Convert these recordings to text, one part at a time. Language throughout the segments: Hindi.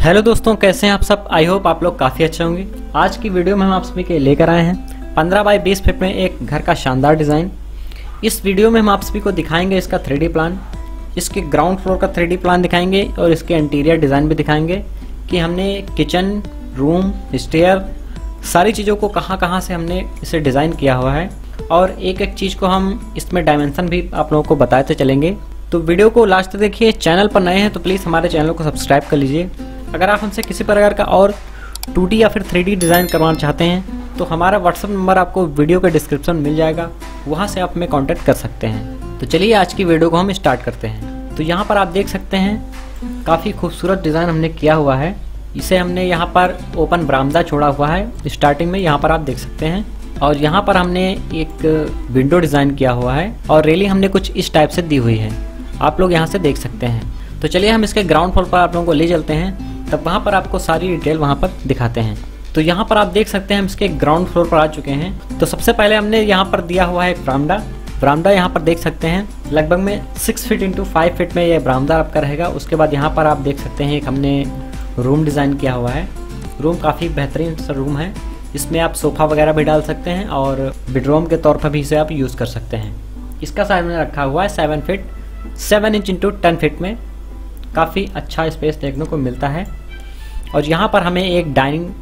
हेलो दोस्तों, कैसे हैं आप सब। आई होप आप लोग काफ़ी अच्छे होंगे। आज की वीडियो में हम आप सभी के लेकर आए हैं 15 बाई 20 फीट में एक घर का शानदार डिज़ाइन। इस वीडियो में हम आप सभी को दिखाएंगे इसका 3D प्लान, इसके ग्राउंड फ्लोर का 3D प्लान दिखाएंगे और इसके इंटीरियर डिज़ाइन भी दिखाएंगे कि हमने किचन, रूम, स्टेयर सारी चीज़ों को कहाँ कहाँ से हमने इसे डिज़ाइन किया हुआ है और एक एक चीज़ को हम इसमें डायमेंशन भी आप लोगों को बताते चलेंगे। तो वीडियो को लास्ट तक देखिए। चैनल पर नए हैं तो प्लीज़ हमारे चैनल को सब्सक्राइब कर लीजिए। अगर आप हमसे किसी प्रकार का और 2D या फिर 3D डिज़ाइन करवाना चाहते हैं तो हमारा व्हाट्सअप नंबर आपको वीडियो के डिस्क्रिप्शन में मिल जाएगा, वहाँ से आप हमें कॉन्टैक्ट कर सकते हैं। तो चलिए आज की वीडियो को हम स्टार्ट करते हैं। तो यहाँ पर आप देख सकते हैं काफ़ी खूबसूरत डिज़ाइन हमने किया हुआ है। इसे हमने यहाँ पर ओपन बरामदा छोड़ा हुआ है स्टार्टिंग में, यहाँ पर आप देख सकते हैं। और यहाँ पर हमने एक विंडो डिज़ाइन किया हुआ है और रेलिंग हमने कुछ इस टाइप से दी हुई है, आप लोग यहाँ से देख सकते हैं। तो चलिए हम इसके ग्राउंड फ्लोर पर आप लोगों को ले चलते हैं, तब वहाँ पर आपको सारी डिटेल वहाँ पर दिखाते हैं। तो यहाँ पर आप देख सकते हैं हम इसके ग्राउंड फ्लोर पर आ चुके हैं। तो सबसे पहले हमने यहाँ पर दिया हुआ है एक बरामदा यहाँ पर देख सकते हैं लगभग में 6 फीट इंटू 5 फीट में ये बरामदा आपका रहेगा। उसके बाद यहाँ पर आप देख सकते हैं एक हमने रूम डिज़ाइन किया हुआ है। रूम काफ़ी बेहतरीन सा रूम है, इसमें आप सोफ़ा वगैरह भी डाल सकते हैं और बेडरूम के तौर पर भी इसे आप यूज़ कर सकते हैं। इसका साइज मैंने रखा हुआ है 7 फीट 7 इंच इंटू 10 फीट में, काफ़ी अच्छा स्पेस देखने को मिलता है। और यहाँ पर हमें एक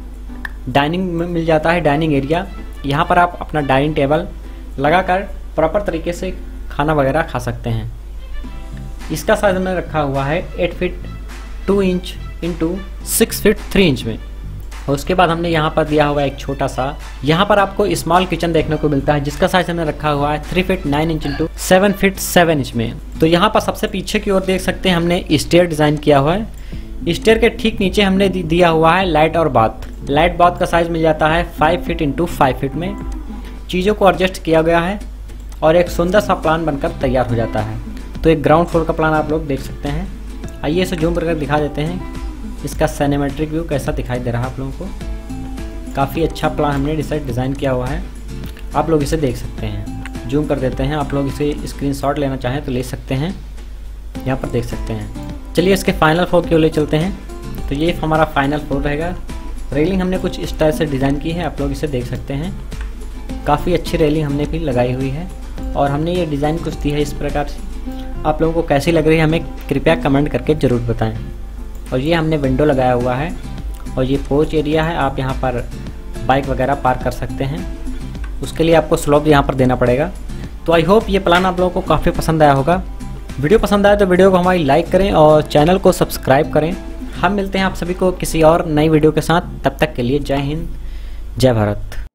डाइनिंग मिल जाता है, डाइनिंग एरिया। यहाँ पर आप अपना डाइनिंग टेबल लगाकर प्रॉपर तरीके से खाना वगैरह खा सकते हैं। इसका साइज मैंने रखा हुआ है 8 feet 2 inch into 6 feet 3 inch में। और उसके बाद हमने यहाँ पर दिया हुआ एक छोटा सा, यहाँ पर आपको स्मॉल किचन देखने को मिलता है जिसका साइज हमने रखा हुआ है 3 feet 9 inch into 7 feet 7 inch में। तो यहाँ पर सबसे पीछे की ओर देख सकते हैं हमने स्टेयर डिज़ाइन किया हुआ है। स्टेयर के ठीक नीचे हमने दिया हुआ है लाइट और बाथ का साइज मिल जाता है 5 फीट इंटू 5 फीट में। चीज़ों को एडजस्ट किया गया है और एक सुंदर सा प्लान बनकर तैयार हो जाता है। तो एक ग्राउंड फ्लोर का प्लान आप लोग देख सकते हैं। आइए इसे जूम करके दिखा देते हैं इसका सिनेमैट्रिक व्यू कैसा दिखाई दे रहा है आप लोगों को। काफ़ी अच्छा प्लान हमने डिज़ाइन किया हुआ है, आप लोग इसे देख सकते हैं। जूम कर देते हैं, आप लोग इसे स्क्रीनशॉट लेना चाहें तो ले सकते हैं, यहाँ पर देख सकते हैं। चलिए इसके फाइनल फ्लोर की ओर ले चलते हैं। तो ये हमारा फाइनल फ्लोर रहेगा। रेलिंग हमने कुछ इस तरह से डिज़ाइन की है, आप लोग इसे देख सकते हैं। काफ़ी अच्छी रेलिंग हमने भी लगाई हुई है और हमने ये डिज़ाइन कुछ दी है इस प्रकार से। आप लोगों को कैसी लग रही है हमें कृपया कमेंट करके ज़रूर बताएं। और ये हमने विंडो लगाया हुआ है और ये पोर्च एरिया है, आप यहाँ पर बाइक वगैरह पार्क कर सकते हैं। उसके लिए आपको स्लोप यहाँ पर देना पड़ेगा। तो आई होप ये प्लान आप लोगों को काफ़ी पसंद आया होगा। वीडियो पसंद आए तो वीडियो को हमारी लाइक करें और चैनल को सब्सक्राइब करें। हम मिलते हैं आप सभी को किसी और नई वीडियो के साथ, तब तक के लिए जय हिंद, जय भारत।